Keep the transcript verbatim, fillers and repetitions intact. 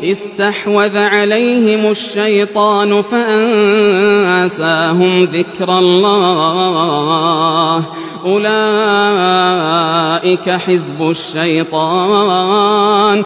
استحوذ عليهم الشيطان فأنساهم ذكر الله أولئك حزب الشيطان